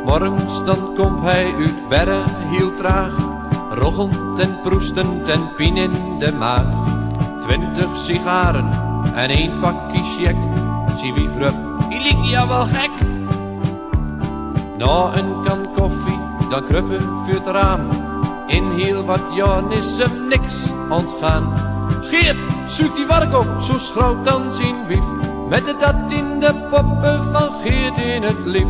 Morgens dan komt hij uit berre heel traag, rochend en proestend en pien in de maag. 20 sigaren en 1 pakje check, zie wie vrup, die liep ja wel gek. Na een kan koffie, dan kruppen voor het raam. In heel wat jaren is hem niks ontgaan. Geert, zoekt die vark op, zo schroot dan zijn wief, met de dat in de poppen van Geert in het lief.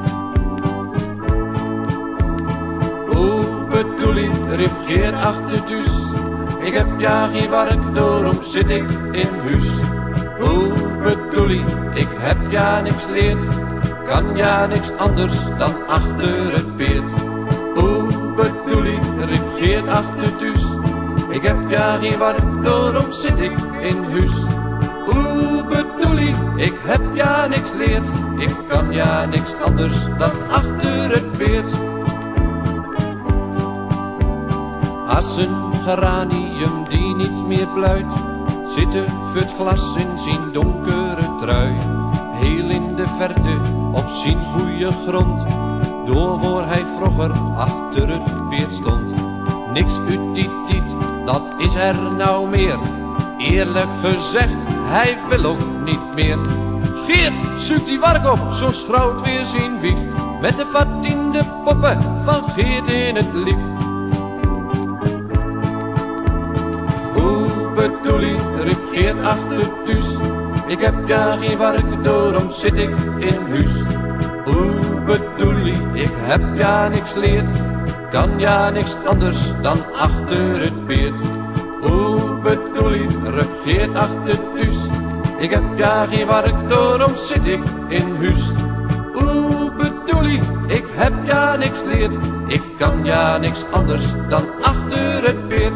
Hoe bedoel je, riep Geert achter thuis, ik heb ja geen werk, daarom zit ik in huis. Hoe bedoel je, ik heb ja niks leerd, kan ja niks anders dan achter het peert. Hoe bedoel je, riep Geert achter thuis, ik heb ja geen werk, daarom zit ik in huis. Hoe bedoel je, ik heb ja niks leerd, ik kan ja niks anders dan achter het peert. Als een geranium die niet meer bluit, zitten voor het glas in zijn donkere trui. Heel in de verte, op zijn goede grond, door waar hij vroeger achter het peert stond. Niks uit die tiet, dat is er nou meer. Eerlijk gezegd, hij wil ook niet meer. Geert, zoekt die vark op, zo schroot weer zijn wief, met de vat in de poppen van Geert in het lief. Hoe bedoel je, riep Geert achter thuis, ik heb ja geen werk, daarom zit ik in huis. Hoe bedoel je, ik heb ja niks leerd, kan ja niks anders dan achter het peert. Hoe bedoel je, riep Geert achter thuis, ik heb ja geen werk, daarom zit ik in huis. Hoe bedoel je, ik heb ja niks leerd, ik kan ja niks anders dan achter het peert.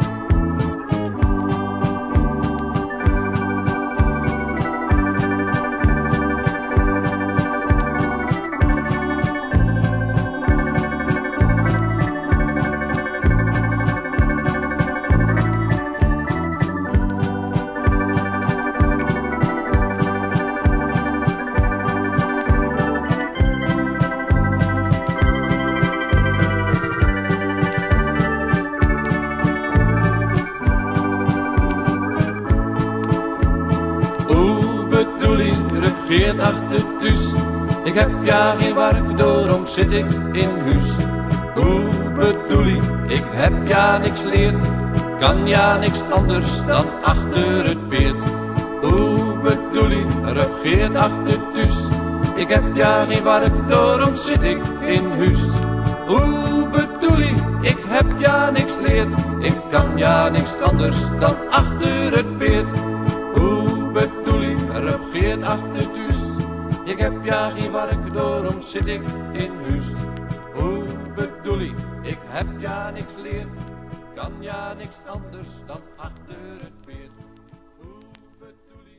Geert achter thuis, ik heb ja geen werk, daarom zit ik in huis. Hoe bedoel je, ik heb ja niks leerd, kan ja niks anders dan achter het peert. Hoe bedoel je, riep Geert achter thuis, ik heb ja geen werk, daarom zit ik in huis. Hoe bedoel je, ik heb ja niks leerd, ik kan ja niks anders dan achter het peert. Hoe bedoel je, riep Geert achter thuis, ik heb ja geen werk, daarom zit ik in huis. Hoe bedoel je, ik heb ja niks leerd, kan ja niks anders dan achter het peert. Hoe bedoel je,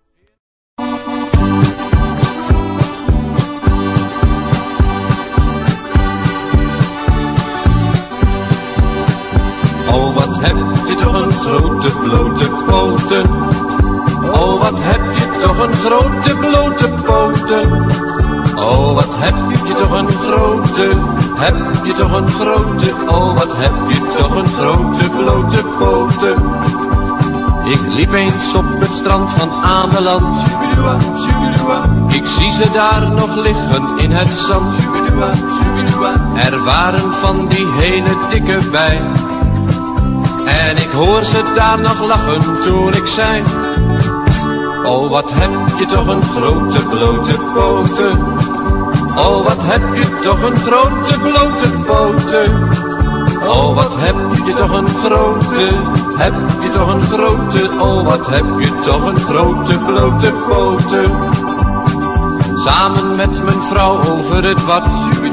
oh, wat heb je toch een grote blote poten. Oh, wat heb je toch een grote blote poten. Oh, wat heb je toch een grote, heb je toch een grote. Oh, wat heb je toch een grote blote poten. Ik liep eens op het strand van Ameland, ik zie ze daar nog liggen in het zand. Er waren van die hele dikke bij, en ik hoor ze daar nog lachen toen ik zei: oh, wat heb je toch een grote blote poten. Oh, wat heb je toch een grote blote poten. Oh, wat heb je toch een grote, heb je toch een grote. Oh, wat heb je toch een grote blote poten. Samen met mijn vrouw over het wat,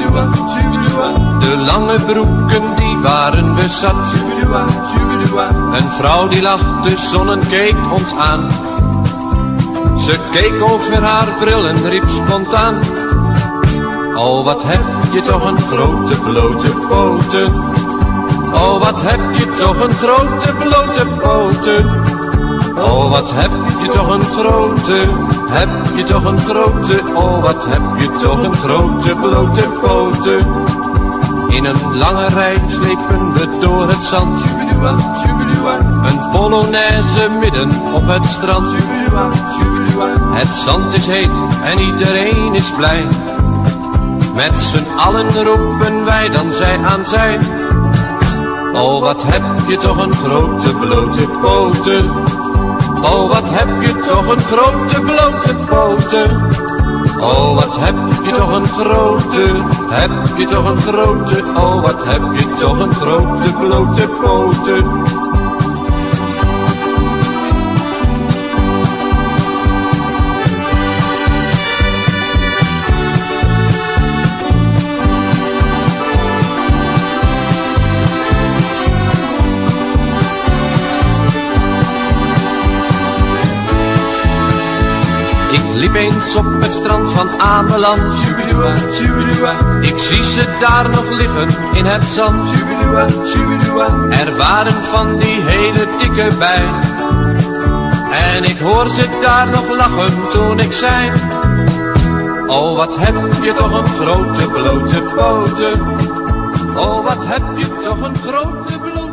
de lange broeken die waren we zat. Een vrouw die lachte, de zon keek ons aan. Ze keek over haar bril en riep spontaan: oh, wat heb je toch een grote blote poten. Oh, wat heb je toch een grote blote poten. Oh, wat heb je toch een grote, heb je toch een grote, oh wat heb je toch een grote blote poten. In een lange rij slepen we door het zand, shubidua, shubidua. Een polonaise midden op het strand, shubidua, shubidua. Het zand is heet en iedereen is blij. Met z'n allen roepen wij dan zij aan zij. Oh wat heb je toch een grote blote poten. Oh wat heb je toch een grote blote poten. Oh wat heb je toch een grote, heb je toch een grote, oh wat heb je toch een grote blote poten. Ik liep eens op het strand van Ameland, shubidua, shubidua. Ik zie ze daar nog liggen in het zand, shubidua, shubidua. Er waren van die hele dikke bij. En ik hoor ze daar nog lachen toen ik zei: oh wat heb je toch een grote blote poten. Oh wat heb je toch een grote blote